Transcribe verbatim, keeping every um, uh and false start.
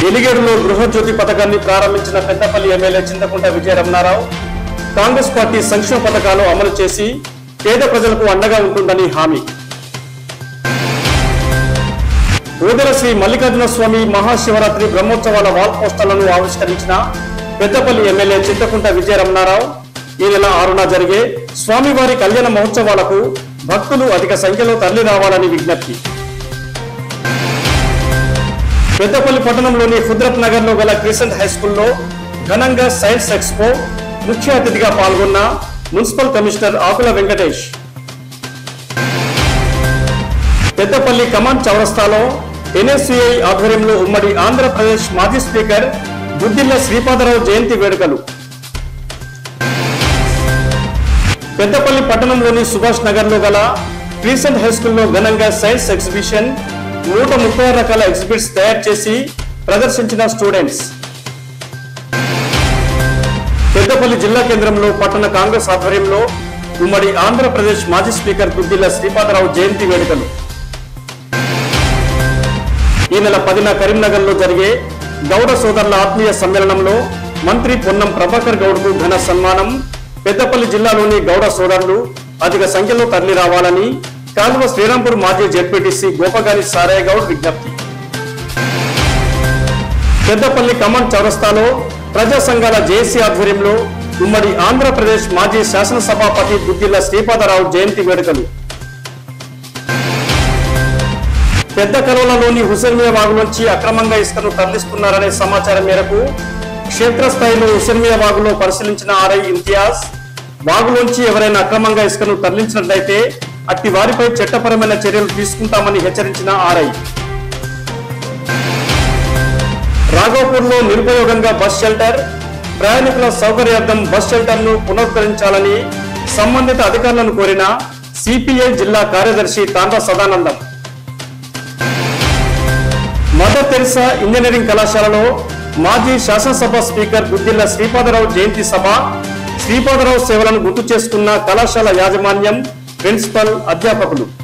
ఎలిగేడులో గృహజ్యోతి పథకాన్ని ప్రారంభించిన Peddapalli MLA Chinthakunta Vijayaramanarao Congress party సంక్షేమ పథకాలు అమలు చేసి పేద ప్రజలకు అండగా ఉంటుందని హామీ. ఓదెల శ్రీ మల్లికార్జున స్వామి మహాశివరాత్రి బ్రహ్మోత్సవాల వాల్ పోస్టర్లను ఆవిష్కరించిన పెద్దపల్లి ఎమ్మెల్యే చింతకుంట విజయరమణారావు ఈ నెల ఆరున జరిగే స్వామివారి కళ్యాణ మహోత్సవాలకు భక్తులు అధిక సంఖ్యలో తరలి రావాలని విజ్ఞప్తి. పెద్దపల్లి పట్టణంలోని కుద్రత్ నగర్ లో గల క్రిసెంట్ హై స్కూల్లో ఘనంగా సైన్స్ ఎక్స్పో ముఖ్య అతిథిగా పాల్గొన్న మున్సిపల్ కమిషనర్ ఆకుల వెంకటేష్. పెద్దపల్లి కమాండ్ చౌరస్తాలో ఎన్ఎస్యుఐ ఆధ్వర్యంలో ఉమ్మడి ఆంధ్రప్రదేశ్ మాజీ స్పీకర్ బుద్దిల్ల శ్రీపాదరావు జయంతి వేడుకలు. పెద్దపల్లి పట్టణంలోని సుభాష్ నగర్ లో గల క్రిసెంట్ హై స్కూల్లో ఘనంగా సైన్స్ ఎగ్జిబిషన్ నూట ముప్పై రకాల ఎగ్జిబిట్స్ తయారు చేసి ప్రదర్శించిన స్టూడెంట్స్. పెద్దపల్లి జిల్లా కేంద్రంలో పట్టణ కాంగ్రెస్ ఆధ్వర్యంలో ఉమ్మడి ఆంధ్రప్రదేశ్ మాజీ స్పీకర్ బుద్దిల్ల శ్రీపాదరావు జయంతి వేడుకలు. ఈ నెల పదిన కరీంనగర్ లో జరిగే గౌడ సోదరుల ఆత్మీయ సమ్మేళనంలో మంత్రి పొన్నం ప్రభాకర్ గౌడ్ కు ఘన సన్మానం. పెద్దపల్లి జిల్లాలోని గౌడ సోదరులు అధిక సంఖ్యలో తరలి రావాలని కాలువ శ్రీరాంపూర్ మాజీ జెడ్పీటీసీ గోపగాని సారయ్య గౌడ్ విజ్ఞప్తి. పెద్దపల్లి కమాండ్ చౌరస్తాలో ప్రజా సంఘాల జేఏసీ ఆధ్వర్యంలో ఉమ్మడి ఆంధ్రప్రదేశ్ మాజీ శాసనసభాపతి బుద్దిల్ల శ్రీపాదరావు జయంతి వేడుకలు. పెద్ద కలవలలోని హుసేన్మియా వాగు నుంచి అక్రమంగా ఇసుకను తరలిస్తున్నారనే సమాచారం మేరకు క్షేత్రస్థాయిలో హుసేన్మియా వాగులో పరిశీలించిన ఆర్ఐ ఇంతియాజ్ వాగులోంచి ఎవరైనా అక్రమంగా ఇసుకను తరలించినట్లయితే అట్టి వారిపై చట్టపరమైన చర్యలు తీసుకుంటామని హెచ్చరించిన ఆర్ఐ. రాఘవపూర్ లో నిరుపయోగంగా బస్ షెల్టర్, ప్రయాణికుల సౌకర్యార్థం బస్ షెల్టర్ ను పునరుద్ధరించాలని సంబంధిత అధికారులను కోరిన సిపిఐ జిల్లా కార్యదర్శి Tandra Sadanandam. Mother Teresa engineering కళాశాలలో మాజీ శాసనసభ స్పీకర్ బుద్దిల్ల శ్రీపాదరావు జయంతి సభ. శ్రీపాదరావు సేవలను గుర్తు చేసుకున్న కళాశాల యాజమాన్యం, ప్రిన్సిపల్, అధ్యాపకులు.